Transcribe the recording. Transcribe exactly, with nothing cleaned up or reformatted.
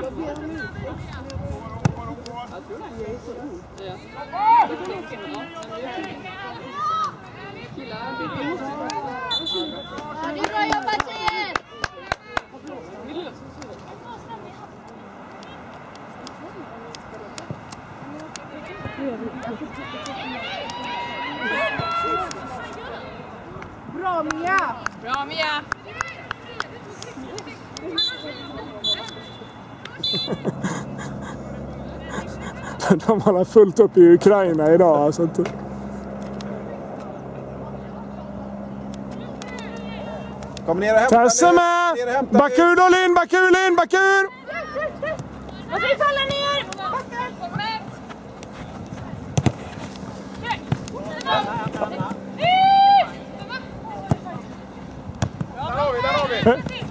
det är bra jobbat tjejer! Bra Mia! Bra Mia! De har fullt upp i Ukraina idag. Alltså att... Kom ner och hämta. Tasse med! Bakur då Linn! Bakur Linn! Bakur! Vad ska vi falla ner? Där har vi, där har vi!